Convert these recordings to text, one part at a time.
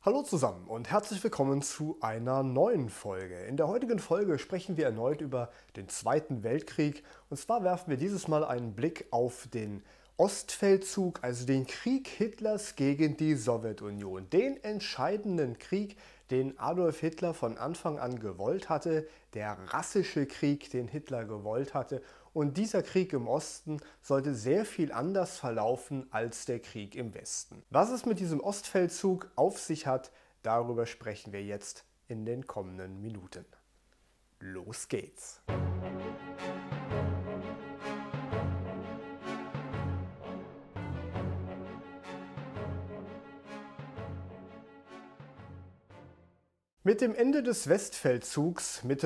Hallo zusammen und herzlich willkommen zu einer neuen Folge. In der heutigen Folge sprechen wir erneut über den Zweiten Weltkrieg. Und zwar werfen wir dieses Mal einen Blick auf den Ostfeldzug, also den Krieg Hitlers gegen die Sowjetunion. Den entscheidenden Krieg, den Adolf Hitler von Anfang an gewollt hatte, der rassische Krieg, den Hitler gewollt hatte. Und dieser Krieg im Osten sollte sehr viel anders verlaufen als der Krieg im Westen. Was es mit diesem Ostfeldzug auf sich hat, darüber sprechen wir jetzt in den kommenden Minuten. Los geht's! Mit dem Ende des Westfeldzugs Mitte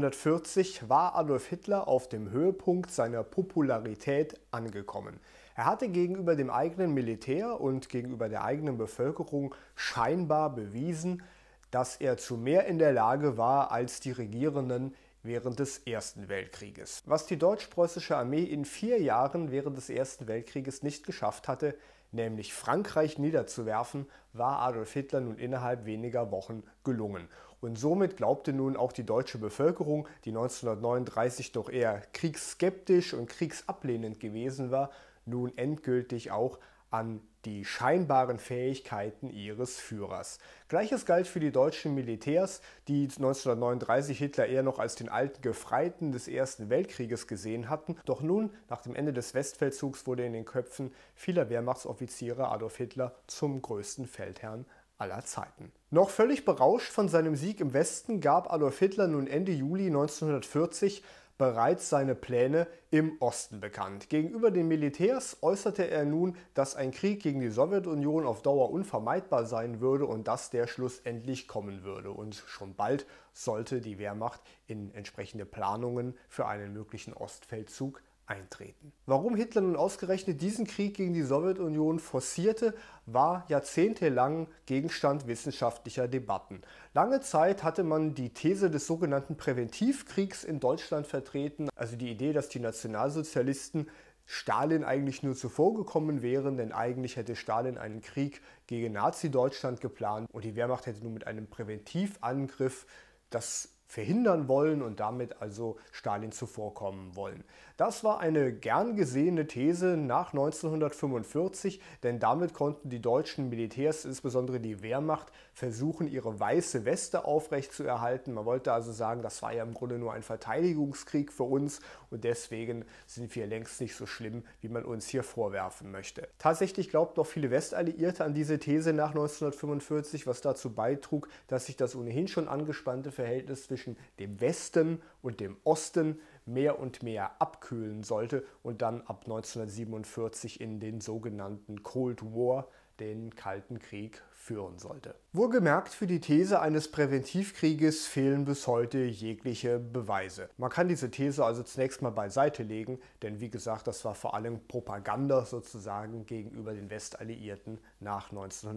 1940 war Adolf Hitler auf dem Höhepunkt seiner Popularität angekommen. Er hatte gegenüber dem eigenen Militär und gegenüber der eigenen Bevölkerung scheinbar bewiesen, dass er zu mehr in der Lage war als die Regierenden während des Ersten Weltkrieges. Was die deutsch-preußische Armee in 4 Jahren während des Ersten Weltkrieges nicht geschafft hatte, nämlich Frankreich niederzuwerfen, war Adolf Hitler nun innerhalb weniger Wochen gelungen. Und somit glaubte nun auch die deutsche Bevölkerung, die 1939 doch eher kriegsskeptisch und kriegsablehnend gewesen war, nun endgültig auch an die scheinbaren Fähigkeiten ihres Führers. Gleiches galt für die deutschen Militärs, die 1939 Hitler eher noch als den alten Gefreiten des Ersten Weltkrieges gesehen hatten. Doch nun, nach dem Ende des Westfeldzugs, wurde in den Köpfen vieler Wehrmachtsoffiziere Adolf Hitler zum größten Feldherrn aller Zeiten. Noch völlig berauscht von seinem Sieg im Westen gab Adolf Hitler nun Ende Juli 1940 bereits seine Pläne im Osten bekannt. Gegenüber den Militärs äußerte er nun, dass ein Krieg gegen die Sowjetunion auf Dauer unvermeidbar sein würde und dass der schlussendlich kommen würde. Und schon bald sollte die Wehrmacht in entsprechende Planungen für einen möglichen Ostfeldzug eintreten. Warum Hitler nun ausgerechnet diesen Krieg gegen die Sowjetunion forcierte, war jahrzehntelang Gegenstand wissenschaftlicher Debatten. Lange Zeit hatte man die These des sogenannten Präventivkriegs in Deutschland vertreten, also die Idee, dass die Nationalsozialisten Stalin eigentlich nur zuvorgekommen wären, denn eigentlich hätte Stalin einen Krieg gegen Nazi-Deutschland geplant und die Wehrmacht hätte nun mit einem Präventivangriff das verhindern wollen und damit also Stalin zuvorkommen wollen. Das war eine gern gesehene These nach 1945, denn damit konnten die deutschen Militärs, insbesondere die Wehrmacht, versuchen, ihre weiße Weste aufrechtzuerhalten. Man wollte also sagen, das war ja im Grunde nur ein Verteidigungskrieg für uns und deswegen sind wir längst nicht so schlimm, wie man uns hier vorwerfen möchte. Tatsächlich glaubten auch viele Westalliierte an diese These nach 1945, was dazu beitrug, dass sich das ohnehin schon angespannte Verhältnis zwischen dem Westen und dem Osten mehr und mehr abkühlen sollte und dann ab 1947 in den sogenannten Cold War, den Kalten Krieg, führen sollte. Wohlgemerkt, für die These eines Präventivkrieges fehlen bis heute jegliche Beweise. Man kann diese These also zunächst mal beiseite legen, denn wie gesagt, das war vor allem Propaganda sozusagen gegenüber den Westalliierten nach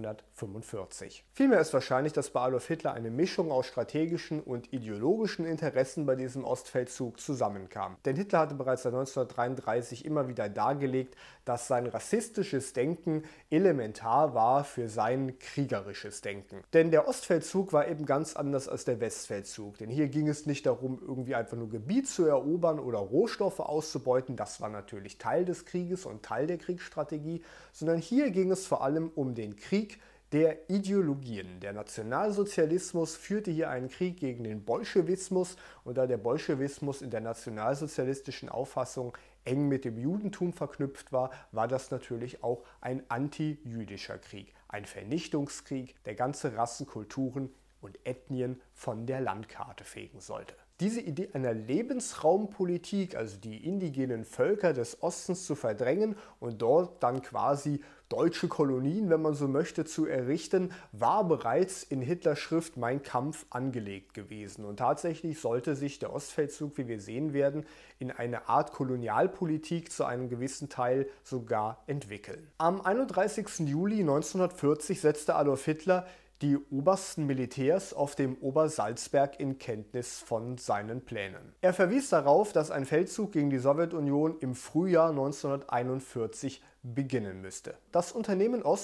1945. Vielmehr ist wahrscheinlich, dass bei Adolf Hitler eine Mischung aus strategischen und ideologischen Interessen bei diesem Ostfeldzug zusammenkam. Denn Hitler hatte bereits seit 1933 immer wieder dargelegt, dass sein rassistisches Denken elementar war für sein kriegerisches Denken. Denn der Ostfeldzug war eben ganz anders als der Westfeldzug. Denn hier ging es nicht darum, irgendwie einfach nur Gebiet zu erobern oder Rohstoffe auszubeuten. Das war natürlich Teil des Krieges und Teil der Kriegsstrategie. Sondern hier ging es vor allem um den Krieg der Ideologien. Der Nationalsozialismus führte hier einen Krieg gegen den Bolschewismus und da der Bolschewismus in der nationalsozialistischen Auffassung eng mit dem Judentum verknüpft war, war das natürlich auch ein anti-jüdischer Krieg, ein Vernichtungskrieg, der ganze Rassen, Kulturen und Ethnien von der Landkarte fegen sollte. Diese Idee einer Lebensraumpolitik, also die indigenen Völker des Ostens zu verdrängen und dort dann quasi deutsche Kolonien, wenn man so möchte, zu errichten, war bereits in Hitlers Schrift Mein Kampf angelegt gewesen. Und tatsächlich sollte sich der Ostfeldzug, wie wir sehen werden, in eine Art Kolonialpolitik zu einem gewissen Teil sogar entwickeln. Am 31. Juli 1940 setzte Adolf Hitler die obersten Militärs auf dem Obersalzberg in Kenntnis von seinen Plänen. Er verwies darauf, dass ein Feldzug gegen die Sowjetunion im Frühjahr 1941 beginnen müsste. Das Unternehmen Ost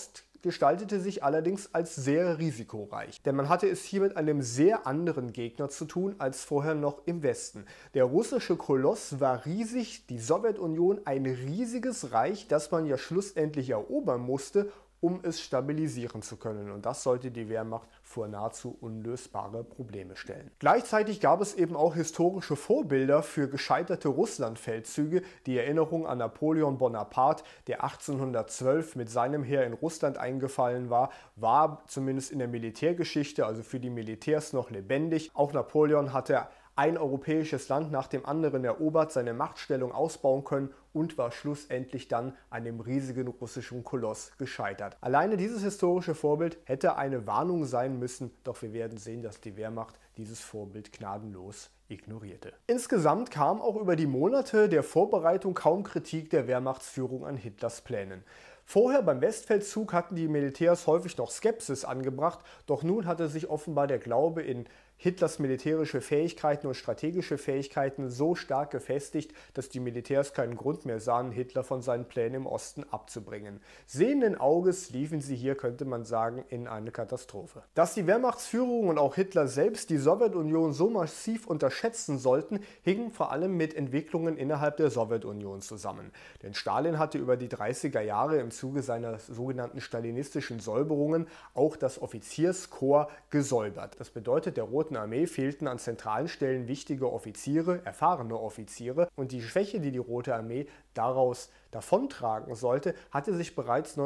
gestaltete sich allerdings als sehr risikoreich, denn man hatte es hier mit einem sehr anderen Gegner zu tun als vorher noch im Westen. Der russische Koloss war riesig, die Sowjetunion ein riesiges Reich, das man ja schlussendlich erobern musste, um es stabilisieren zu können. Und das sollte die Wehrmacht vor nahezu unlösbare Probleme stellen. Gleichzeitig gab es eben auch historische Vorbilder für gescheiterte Russlandfeldzüge. Die Erinnerung an Napoleon Bonaparte, der 1812 mit seinem Heer in Russland eingefallen war, war zumindest in der Militärgeschichte, also für die Militärs, noch lebendig. Auch Napoleon hatte ein europäisches Land nach dem anderen erobert, seine Machtstellung ausbauen können und war schlussendlich dann an dem riesigen russischen Koloss gescheitert. Alleine dieses historische Vorbild hätte eine Warnung sein müssen, doch wir werden sehen, dass die Wehrmacht dieses Vorbild gnadenlos ignorierte. Insgesamt kam auch über die Monate der Vorbereitung kaum Kritik der Wehrmachtsführung an Hitlers Plänen. Vorher beim Westfeldzug hatten die Militärs häufig noch Skepsis angebracht, doch nun hatte sich offenbar der Glaube in Hitlers militärische Fähigkeiten und strategische Fähigkeiten so stark gefestigt, dass die Militärs keinen Grund mehr sahen, Hitler von seinen Plänen im Osten abzubringen. Sehenden Auges liefen sie hier, könnte man sagen, in eine Katastrophe. Dass die Wehrmachtsführung und auch Hitler selbst die Sowjetunion so massiv unterschätzen sollten, hing vor allem mit Entwicklungen innerhalb der Sowjetunion zusammen. Denn Stalin hatte über die 30er Jahre im Zuge seiner sogenannten stalinistischen Säuberungen auch das Offizierskorps gesäubert. Das bedeutet, der Roten Armee fehlten an zentralen Stellen wichtige Offiziere, erfahrene Offiziere, und die Schwäche, die die Rote Armee daraus davontragen sollte, hatte sich bereits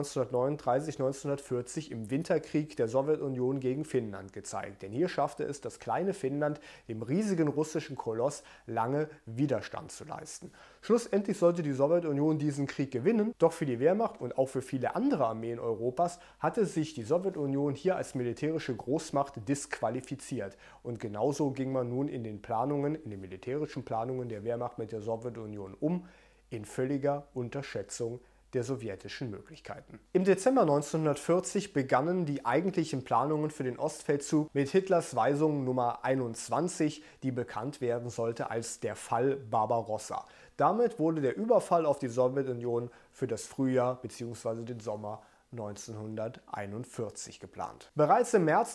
1939-1940 im Winterkrieg der Sowjetunion gegen Finnland gezeigt. Denn hier schaffte es das kleine Finnland, dem riesigen russischen Koloss, lange Widerstand zu leisten. Schlussendlich sollte die Sowjetunion diesen Krieg gewinnen, doch für die Wehrmacht und auch für viele andere Armeen Europas hatte sich die Sowjetunion hier als militärische Großmacht disqualifiziert. Und genauso ging man nun in den Planungen, in den militärischen Planungen der Wehrmacht mit der Sowjetunion um, in völliger Unterschätzung der sowjetischen Möglichkeiten. Im Dezember 1940 begannen die eigentlichen Planungen für den Ostfeldzug mit Hitlers Weisung Nummer 21, die bekannt werden sollte als der Fall Barbarossa. Damit wurde der Überfall auf die Sowjetunion für das Frühjahr bzw. den Sommer 1941 geplant. Bereits im März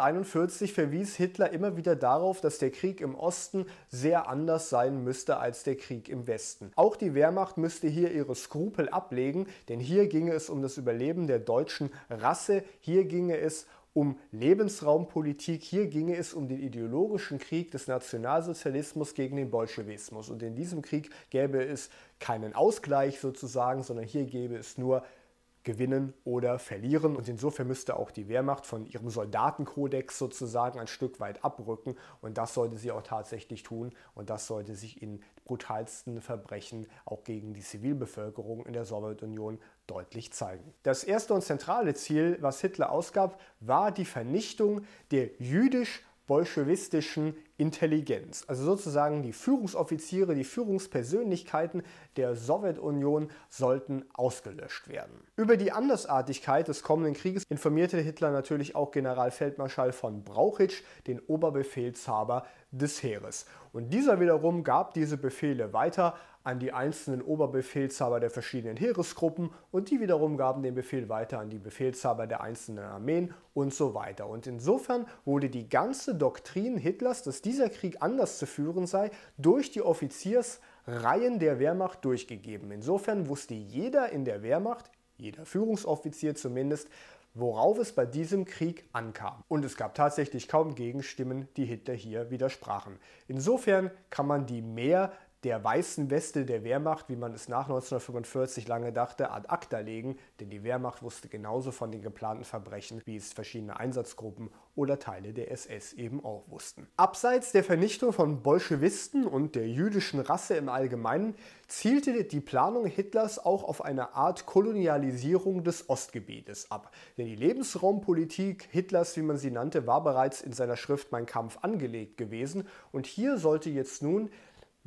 1941 verwies Hitler immer wieder darauf, dass der Krieg im Osten sehr anders sein müsste als der Krieg im Westen. Auch die Wehrmacht müsste hier ihre Skrupel ablegen, denn hier ginge es um das Überleben der deutschen Rasse, hier ginge es um Lebensraumpolitik, hier ginge es um den ideologischen Krieg des Nationalsozialismus gegen den Bolschewismus. Und in diesem Krieg gäbe es keinen Ausgleich sozusagen, sondern hier gäbe es nur gewinnen oder verlieren. Und insofern müsste auch die Wehrmacht von ihrem Soldatenkodex sozusagen ein Stück weit abrücken. Und das sollte sie auch tatsächlich tun. Und das sollte sich in brutalsten Verbrechen auch gegen die Zivilbevölkerung in der Sowjetunion deutlich zeigen. Das erste und zentrale Ziel, was Hitler ausgab, war die Vernichtung der jüdisch-bolschewistischen Intelligenz, also sozusagen die Führungsoffiziere, die Führungspersönlichkeiten der Sowjetunion sollten ausgelöscht werden. Über die Andersartigkeit des kommenden Krieges informierte Hitler natürlich auch Generalfeldmarschall von Brauchitsch, den Oberbefehlshaber des Heeres. Und dieser wiederum gab diese Befehle weiter an die einzelnen Oberbefehlshaber der verschiedenen Heeresgruppen und die wiederum gaben den Befehl weiter an die Befehlshaber der einzelnen Armeen und so weiter. Und insofern wurde die ganze Doktrin Hitlers, dass dieser Krieg anders zu führen sei, durch die Offiziersreihen der Wehrmacht durchgegeben. Insofern wusste jeder in der Wehrmacht, jeder Führungsoffizier zumindest, worauf es bei diesem Krieg ankam. Und es gab tatsächlich kaum Gegenstimmen, die Hitler hier widersprachen. Insofern kann man die Mehr der weißen Weste der Wehrmacht, wie man es nach 1945 lange dachte, ad acta legen, denn die Wehrmacht wusste genauso von den geplanten Verbrechen, wie es verschiedene Einsatzgruppen oder Teile der SS eben auch wussten. Abseits der Vernichtung von Bolschewisten und der jüdischen Rasse im Allgemeinen zielte die Planung Hitlers auch auf eine Art Kolonialisierung des Ostgebietes ab. Denn die Lebensraumpolitik Hitlers, wie man sie nannte, war bereits in seiner Schrift Mein Kampf angelegt gewesen und hier sollte jetzt nun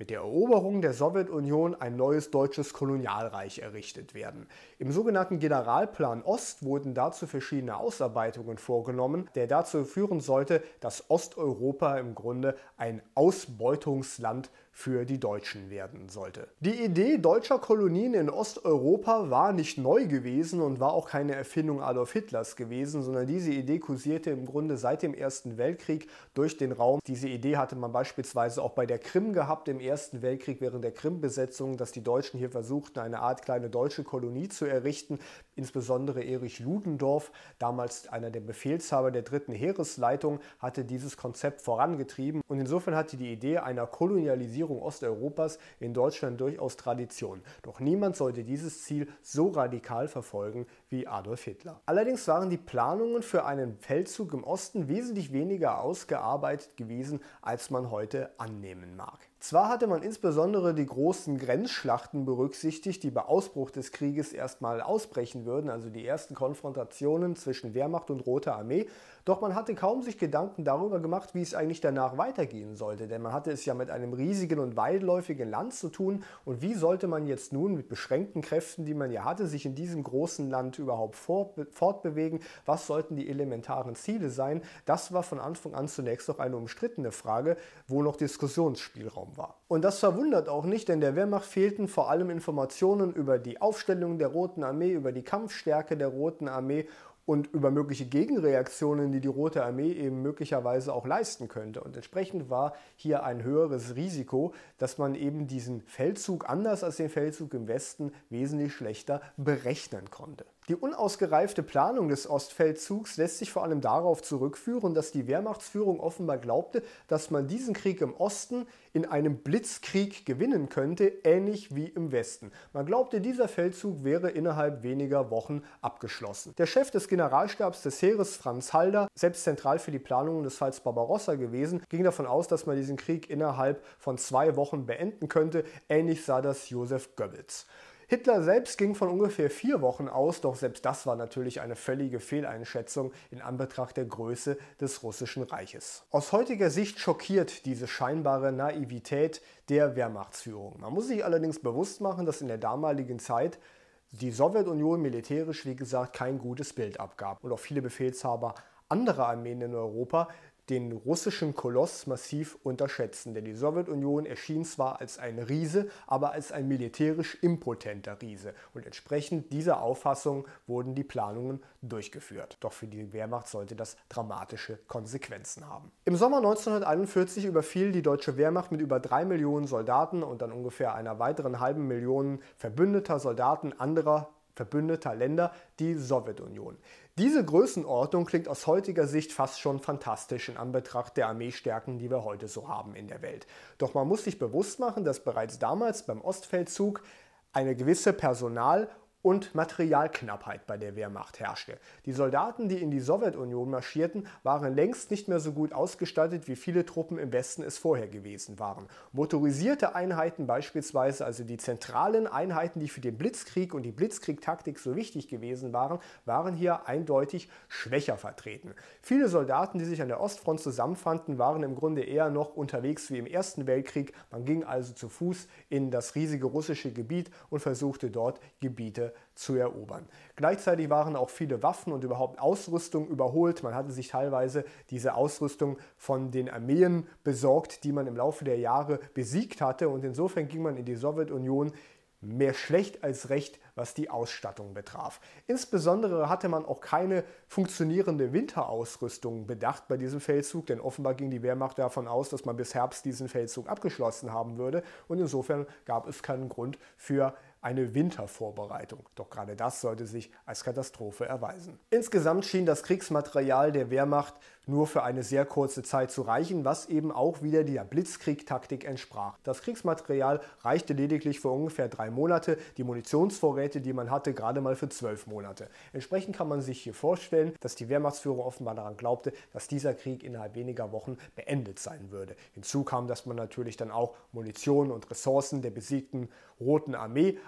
mit der Eroberung der Sowjetunion ein neues deutsches Kolonialreich errichtet werden. Im sogenannten Generalplan Ost wurden dazu verschiedene Ausarbeitungen vorgenommen, der dazu führen sollte, dass Osteuropa im Grunde ein Ausbeutungsland für die Deutschen werden sollte. Die Idee deutscher Kolonien in Osteuropa war nicht neu gewesen und war auch keine Erfindung Adolf Hitlers gewesen, sondern diese Idee kursierte im Grunde seit dem Ersten Weltkrieg durch den Raum. Diese Idee hatte man beispielsweise auch bei der Krim gehabt im Ersten Weltkrieg während der Krim-Besetzung, dass die Deutschen hier versuchten, eine Art kleine deutsche Kolonie zu errichten. Insbesondere Erich Ludendorff, damals einer der Befehlshaber der 3. Heeresleitung, hatte dieses Konzept vorangetrieben und insofern hatte die Idee einer Kolonialisierung Osteuropas in Deutschland durchaus Tradition. Doch niemand sollte dieses Ziel so radikal verfolgen wie Adolf Hitler. Allerdings waren die Planungen für einen Feldzug im Osten wesentlich weniger ausgearbeitet gewesen, als man heute annehmen mag. Zwar hatte man insbesondere die großen Grenzschlachten berücksichtigt, die bei Ausbruch des Krieges erstmal ausbrechen würden, also die ersten Konfrontationen zwischen Wehrmacht und Roter Armee, doch man hatte kaum sich Gedanken darüber gemacht, wie es eigentlich danach weitergehen sollte, denn man hatte es ja mit einem riesigen und weitläufigen Land zu tun und wie sollte man jetzt nun mit beschränkten Kräften, die man ja hatte, sich in diesem großen Land überhaupt fortbewegen, was sollten die elementaren Ziele sein? Das war von Anfang an zunächst noch eine umstrittene Frage, wo noch Diskussionsspielraum war. Und das verwundert auch nicht, denn der Wehrmacht fehlten vor allem Informationen über die Aufstellung der Roten Armee, über die Kampfstärke der Roten Armee und über mögliche Gegenreaktionen, die die Rote Armee eben möglicherweise auch leisten könnte. Und entsprechend war hier ein höheres Risiko, dass man eben diesen Feldzug, anders als den Feldzug im Westen, wesentlich schlechter berechnen konnte. Die unausgereifte Planung des Ostfeldzugs lässt sich vor allem darauf zurückführen, dass die Wehrmachtsführung offenbar glaubte, dass man diesen Krieg im Osten in einem Blitzkrieg gewinnen könnte, ähnlich wie im Westen. Man glaubte, dieser Feldzug wäre innerhalb weniger Wochen abgeschlossen. Der Chef des Generalstabs des Heeres, Franz Halder, selbst zentral für die Planungen des Falls Barbarossa gewesen, ging davon aus, dass man diesen Krieg innerhalb von 2 Wochen beenden könnte. Ähnlich sah das Joseph Goebbels. Hitler selbst ging von ungefähr 4 Wochen aus, doch selbst das war natürlich eine völlige Fehleinschätzung in Anbetracht der Größe des Russischen Reiches. Aus heutiger Sicht schockiert diese scheinbare Naivität der Wehrmachtsführung. Man muss sich allerdings bewusst machen, dass in der damaligen Zeit die Sowjetunion militärisch, wie gesagt, kein gutes Bild abgab und auch viele Befehlshaber anderer Armeen in Europa den russischen Koloss massiv unterschätzen, denn die Sowjetunion erschien zwar als ein Riese, aber als ein militärisch impotenter Riese und entsprechend dieser Auffassung wurden die Planungen durchgeführt. Doch für die Wehrmacht sollte das dramatische Konsequenzen haben. Im Sommer 1941 überfiel die deutsche Wehrmacht mit über 3 Millionen Soldaten und dann ungefähr einer weiteren halben Million verbündeter Soldaten anderer verbündeter Länder die Sowjetunion. Diese Größenordnung klingt aus heutiger Sicht fast schon fantastisch in Anbetracht der Armeestärken, die wir heute so haben in der Welt. Doch man muss sich bewusst machen, dass bereits damals beim Ostfeldzug eine gewisse Personal- und Materialknappheit bei der Wehrmacht herrschte. Die Soldaten, die in die Sowjetunion marschierten, waren längst nicht mehr so gut ausgestattet, wie viele Truppen im Westen es vorher gewesen waren. Motorisierte Einheiten beispielsweise, also die zentralen Einheiten, die für den Blitzkrieg und die Blitzkriegtaktik so wichtig gewesen waren, waren hier eindeutig schwächer vertreten. Viele Soldaten, die sich an der Ostfront zusammenfanden, waren im Grunde eher noch unterwegs wie im Ersten Weltkrieg. Man ging also zu Fuß in das riesige russische Gebiet und versuchte dort Gebiete zu erobern. Gleichzeitig waren auch viele Waffen und überhaupt Ausrüstung überholt. Man hatte sich teilweise diese Ausrüstung von den Armeen besorgt, die man im Laufe der Jahre besiegt hatte und insofern ging man in die Sowjetunion mehr schlecht als recht, was die Ausstattung betraf. Insbesondere hatte man auch keine funktionierende Winterausrüstung bedacht bei diesem Feldzug, denn offenbar ging die Wehrmacht davon aus, dass man bis Herbst diesen Feldzug abgeschlossen haben würde und insofern gab es keinen Grund für eine Wintervorbereitung. Doch gerade das sollte sich als Katastrophe erweisen. Insgesamt schien das Kriegsmaterial der Wehrmacht nur für eine sehr kurze Zeit zu reichen, was eben auch wieder der Blitzkrieg-Taktik entsprach. Das Kriegsmaterial reichte lediglich für ungefähr 3 Monate, die Munitionsvorräte, die man hatte, gerade mal für 12 Monate. Entsprechend kann man sich hier vorstellen, dass die Wehrmachtsführung offenbar daran glaubte, dass dieser Krieg innerhalb weniger Wochen beendet sein würde. Hinzu kam, dass man natürlich dann auch Munition und Ressourcen der besiegten Roten Armee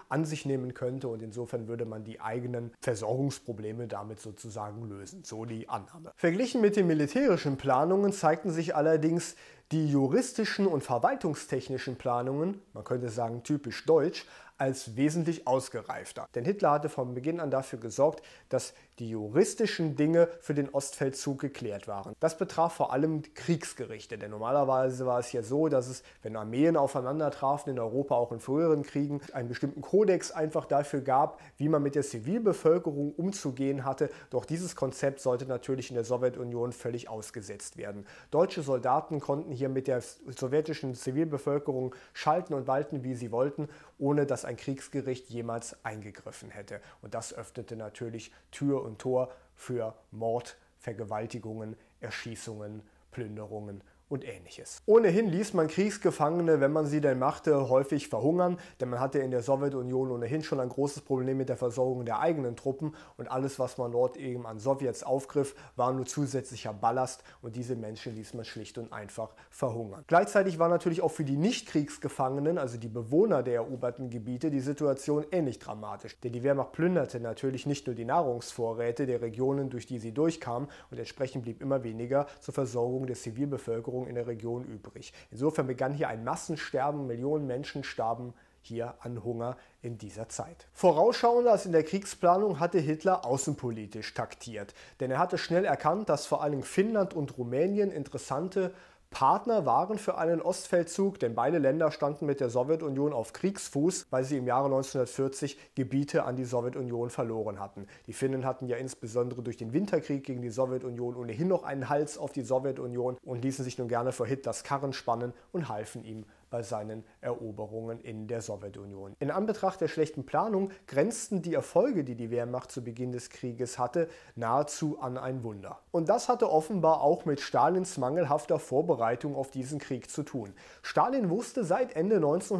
an sich nehmen könnte und insofern würde man die eigenen Versorgungsprobleme damit sozusagen lösen. So die Annahme. Verglichen mit den militärischen Planungen zeigten sich allerdings die juristischen und verwaltungstechnischen Planungen, man könnte sagen typisch deutsch, als wesentlich ausgereifter. Denn Hitler hatte von Beginn an dafür gesorgt, dass die juristischen Dinge für den Ostfeldzug geklärt waren. Das betraf vor allem Kriegsgerichte, denn normalerweise war es ja so, dass es, wenn Armeen aufeinander trafen in Europa, auch in früheren Kriegen, einen bestimmten Kodex einfach dafür gab, wie man mit der Zivilbevölkerung umzugehen hatte. Doch dieses Konzept sollte natürlich in der Sowjetunion völlig ausgesetzt werden. Deutsche Soldaten konnten hier mit der sowjetischen Zivilbevölkerung schalten und walten, wie sie wollten, ohne dass ein Kriegsgericht jemals eingegriffen hätte. Und das öffnete natürlich Tür und Tor für Mord, Vergewaltigungen, Erschießungen, Plünderungen und ähnliches. Ohnehin ließ man Kriegsgefangene, wenn man sie denn machte, häufig verhungern, denn man hatte in der Sowjetunion ohnehin schon ein großes Problem mit der Versorgung der eigenen Truppen und alles, was man dort eben an Sowjets aufgriff, war nur zusätzlicher Ballast und diese Menschen ließ man schlicht und einfach verhungern. Gleichzeitig war natürlich auch für die Nicht-Kriegsgefangenen, also die Bewohner der eroberten Gebiete, die Situation ähnlich dramatisch, denn die Wehrmacht plünderte natürlich nicht nur die Nahrungsvorräte der Regionen, durch die sie durchkam und entsprechend blieb immer weniger zur Versorgung der Zivilbevölkerung in der Region übrig. Insofern begann hier ein Massensterben, Millionen Menschen starben hier an Hunger in dieser Zeit. Vorausschauender als in der Kriegsplanung hatte Hitler außenpolitisch taktiert, denn er hatte schnell erkannt, dass vor allem Finnland und Rumänien interessante Partner waren für einen Ostfeldzug, denn beide Länder standen mit der Sowjetunion auf Kriegsfuß, weil sie im Jahre 1940 Gebiete an die Sowjetunion verloren hatten. Die Finnen hatten ja insbesondere durch den Winterkrieg gegen die Sowjetunion ohnehin noch einen Hals auf die Sowjetunion und ließen sich nun gerne vor Hitlers Karren spannen und halfen ihm bei seinen Eroberungen in der Sowjetunion. In Anbetracht der schlechten Planung grenzten die Erfolge, die die Wehrmacht zu Beginn des Krieges hatte, nahezu an ein Wunder. Und das hatte offenbar auch mit Stalins mangelhafter Vorbereitung auf diesen Krieg zu tun. Stalin wusste seit Ende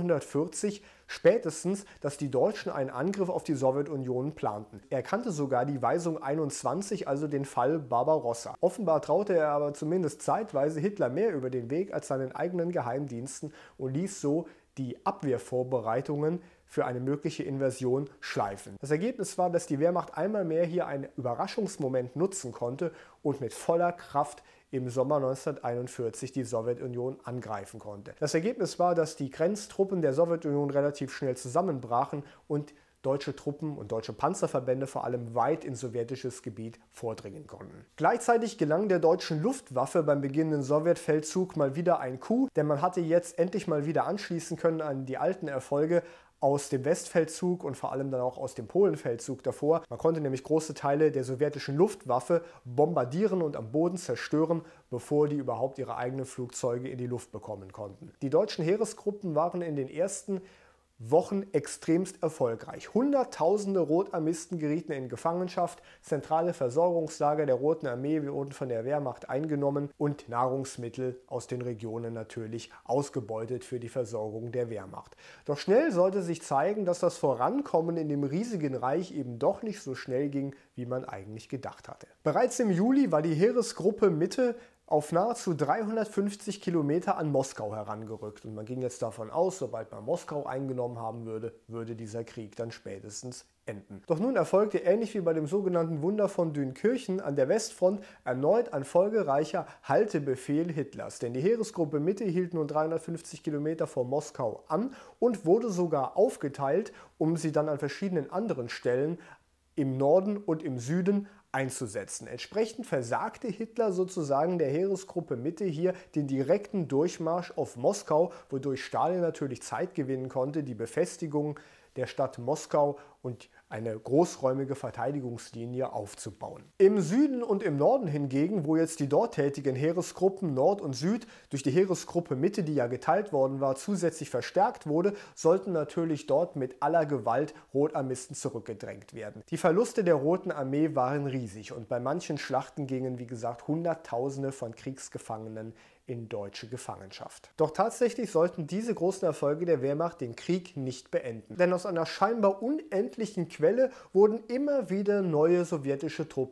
1940 spätestens, dass die Deutschen einen Angriff auf die Sowjetunion planten. Er kannte sogar die Weisung 21, also den Fall Barbarossa. Offenbar traute er aber zumindest zeitweise Hitler mehr über den Weg als seinen eigenen Geheimdiensten und ließ so die Abwehrvorbereitungen für eine mögliche Invasion schleifen. Das Ergebnis war, dass die Wehrmacht einmal mehr hier einen Überraschungsmoment nutzen konnte und mit voller Kraft im Sommer 1941 die Sowjetunion angreifen konnte. Das Ergebnis war, dass die Grenztruppen der Sowjetunion relativ schnell zusammenbrachen und deutsche Truppen und deutsche Panzerverbände vor allem weit in sowjetisches Gebiet vordringen konnten. Gleichzeitig gelang der deutschen Luftwaffe beim beginnenden Sowjetfeldzug mal wieder ein Coup, denn man hatte jetzt endlich mal wieder anschließen können an die alten Erfolge aus dem Westfeldzug und vor allem dann auch aus dem Polenfeldzug davor. Man konnte nämlich große Teile der sowjetischen Luftwaffe bombardieren und am Boden zerstören, bevor die überhaupt ihre eigenen Flugzeuge in die Luft bekommen konnten. Die deutschen Heeresgruppen waren in den ersten Wochen extremst erfolgreich. Hunderttausende Rotarmisten gerieten in Gefangenschaft, zentrale Versorgungslager der Roten Armee wurden von der Wehrmacht eingenommen und Nahrungsmittel aus den Regionen natürlich ausgebeutet für die Versorgung der Wehrmacht. Doch schnell sollte sich zeigen, dass das Vorankommen in dem riesigen Reich eben doch nicht so schnell ging, wie man eigentlich gedacht hatte. Bereits im Juli war die Heeresgruppe Mitte auf nahezu 350 Kilometer an Moskau herangerückt. Und man ging jetzt davon aus, sobald man Moskau eingenommen haben würde, würde dieser Krieg dann spätestens enden. Doch nun erfolgte ähnlich wie bei dem sogenannten Wunder von Dünkirchen an der Westfront erneut ein folgereicher Haltebefehl Hitlers. Denn die Heeresgruppe Mitte hielt nun 350 Kilometer vor Moskau an und wurde sogar aufgeteilt, um sie dann an verschiedenen anderen Stellen im Norden und im Süden einzusetzen. Entsprechend versagte Hitler sozusagen der Heeresgruppe Mitte hier den direkten Durchmarsch auf Moskau, wodurch Stalin natürlich Zeit gewinnen konnte, die Befestigung der Stadt Moskau und eine großräumige Verteidigungslinie aufzubauen. Im Süden und im Norden hingegen, wo jetzt die dort tätigen Heeresgruppen Nord und Süd durch die Heeresgruppe Mitte, die ja geteilt worden war, zusätzlich verstärkt wurde, sollten natürlich dort mit aller Gewalt Rotarmisten zurückgedrängt werden. Die Verluste der Roten Armee waren riesig und bei manchen Schlachten gingen, wie gesagt, Hunderttausende von Kriegsgefangenen in deutsche Gefangenschaft. Doch tatsächlich sollten diese großen Erfolge der Wehrmacht den Krieg nicht beenden. Denn aus einer scheinbar unendlichen Quelle wurden immer wieder neue sowjetische Truppen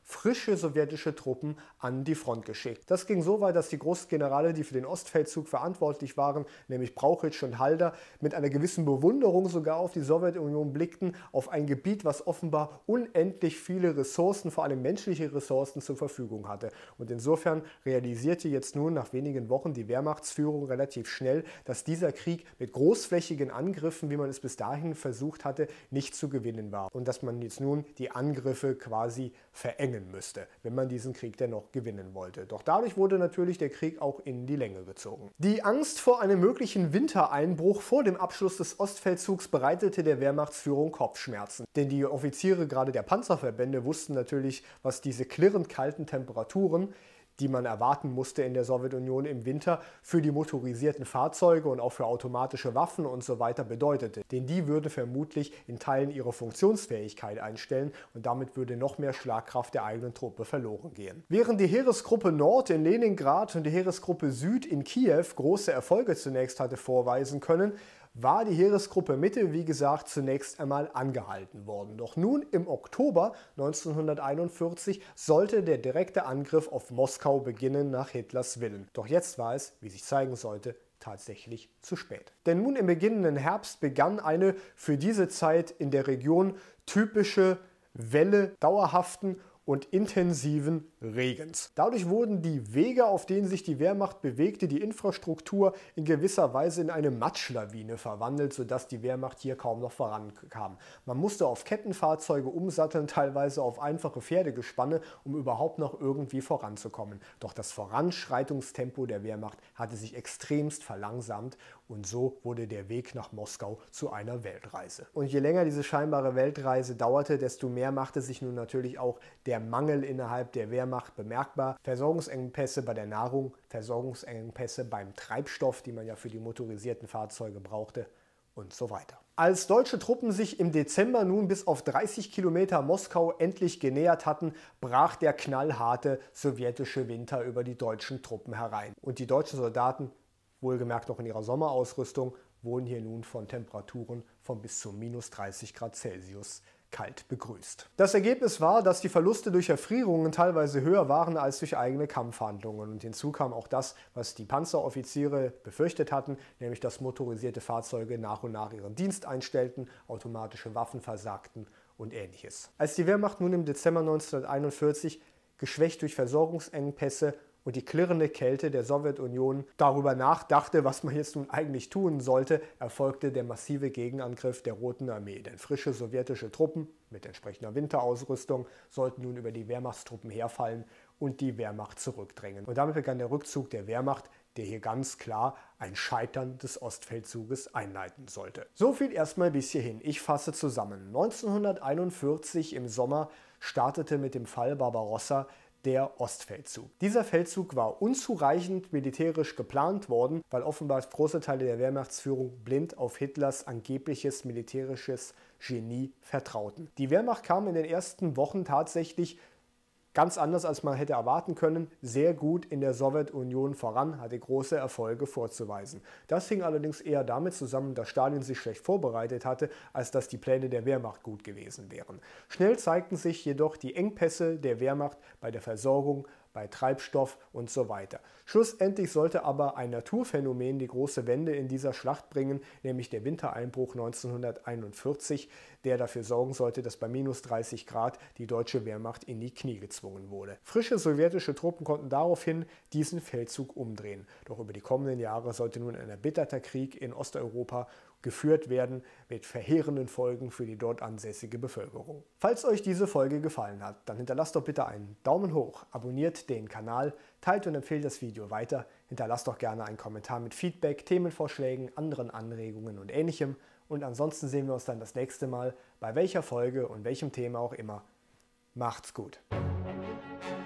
frische sowjetische Truppen an die Front geschickt. Das ging so weit, dass die Großgenerale, die für den Ostfeldzug verantwortlich waren, nämlich Brauchitsch und Halder, mit einer gewissen Bewunderung sogar auf die Sowjetunion blickten, auf ein Gebiet, was offenbar unendlich viele Ressourcen, vor allem menschliche Ressourcen, zur Verfügung hatte. Und insofern realisierte jetzt nun nach wenigen Wochen die Wehrmachtsführung relativ schnell, dass dieser Krieg mit großflächigen Angriffen, wie man es bis dahin versucht hatte, nicht zu gewinnen war. Und dass man jetzt nun die Angriffe quasi verengen müsste, wenn man diesen Krieg dennoch gewinnen wollte. Doch dadurch wurde natürlich der Krieg auch in die Länge gezogen. Die Angst vor einem möglichen Wintereinbruch vor dem Abschluss des Ostfeldzugs bereitete der Wehrmachtsführung Kopfschmerzen. Denn die Offiziere gerade der Panzerverbände wussten natürlich, was diese klirrend kalten Temperaturen, die man erwarten musste in der Sowjetunion im Winter, für die motorisierten Fahrzeuge und auch für automatische Waffen und so weiter bedeutete. Denn die würde vermutlich in Teilen ihre Funktionsfähigkeit einstellen und damit würde noch mehr Schlagkraft der eigenen Truppe verloren gehen. Während die Heeresgruppe Nord in Leningrad und die Heeresgruppe Süd in Kiew große Erfolge zunächst hatte vorweisen können, war die Heeresgruppe Mitte, wie gesagt, zunächst einmal angehalten worden. Doch nun im Oktober 1941 sollte der direkte Angriff auf Moskau beginnen nach Hitlers Willen. Doch jetzt war es, wie sich zeigen sollte, tatsächlich zu spät. Denn nun im beginnenden Herbst begann eine für diese Zeit in der Region typische Welle dauerhaften und intensiven Regens. Dadurch wurden die Wege, auf denen sich die Wehrmacht bewegte, die Infrastruktur in gewisser Weise in eine Matschlawine verwandelt, sodass die Wehrmacht hier kaum noch vorankam. Man musste auf Kettenfahrzeuge umsatteln, teilweise auf einfache Pferdegespanne, um überhaupt noch irgendwie voranzukommen. Doch das Voranschreitungstempo der Wehrmacht hatte sich extremst verlangsamt und so wurde der Weg nach Moskau zu einer Weltreise. Und je länger diese scheinbare Weltreise dauerte, desto mehr machte sich nun natürlich auch der Mangel innerhalb der Wehrmacht bemerkbar. Versorgungsengpässe bei der Nahrung, Versorgungsengpässe beim Treibstoff, die man ja für die motorisierten Fahrzeuge brauchte und so weiter. Als deutsche Truppen sich im Dezember nun bis auf 30 Kilometer Moskau endlich genähert hatten, brach der knallharte sowjetische Winter über die deutschen Truppen herein. Und die deutschen Soldaten, wohlgemerkt noch in ihrer Sommerausrüstung, wurden hier nun von Temperaturen von bis zu minus 30 Grad Celsius kalt begrüßt. Das Ergebnis war, dass die Verluste durch Erfrierungen teilweise höher waren als durch eigene Kampfhandlungen. Und hinzu kam auch das, was die Panzeroffiziere befürchtet hatten, nämlich dass motorisierte Fahrzeuge nach und nach ihren Dienst einstellten, automatische Waffen versagten und ähnliches. Als die Wehrmacht nun im Dezember 1941, geschwächt durch Versorgungsengpässe und die klirrende Kälte der Sowjetunion darüber nachdachte, was man jetzt nun eigentlich tun sollte, erfolgte der massive Gegenangriff der Roten Armee. Denn frische sowjetische Truppen mit entsprechender Winterausrüstung sollten nun über die Wehrmachtstruppen herfallen und die Wehrmacht zurückdrängen. Und damit begann der Rückzug der Wehrmacht, der hier ganz klar ein Scheitern des Ostfeldzuges einleiten sollte. So viel erstmal bis hierhin. Ich fasse zusammen. 1941 im Sommer startete mit dem Fall Barbarossa der Ostfeldzug. Dieser Feldzug war unzureichend militärisch geplant worden, weil offenbar große Teile der Wehrmachtsführung blind auf Hitlers angebliches militärisches Genie vertrauten. Die Wehrmacht kam in den ersten Wochen tatsächlich ganz anders, als man hätte erwarten können, sehr gut in der Sowjetunion voran, hatte große Erfolge vorzuweisen. Das hing allerdings eher damit zusammen, dass Stalin sich schlecht vorbereitet hatte, als dass die Pläne der Wehrmacht gut gewesen wären. Schnell zeigten sich jedoch die Engpässe der Wehrmacht bei der Versorgung, bei Treibstoff und so weiter. Schlussendlich sollte aber ein Naturphänomen die große Wende in dieser Schlacht bringen, nämlich der Wintereinbruch 1941, der dafür sorgen sollte, dass bei minus 30 Grad die deutsche Wehrmacht in die Knie gezwungen wurde. Frische sowjetische Truppen konnten daraufhin diesen Feldzug umdrehen. Doch über die kommenden Jahre sollte nun ein erbitterter Krieg in Osteuropa geführt werden, mit verheerenden Folgen für die dort ansässige Bevölkerung. Falls euch diese Folge gefallen hat, dann hinterlasst doch bitte einen Daumen hoch, abonniert den Kanal, teilt und empfehlt das Video weiter, hinterlasst doch gerne einen Kommentar mit Feedback, Themenvorschlägen, anderen Anregungen und Ähnlichem. Und ansonsten sehen wir uns dann das nächste Mal, bei welcher Folge und welchem Thema auch immer. Macht's gut!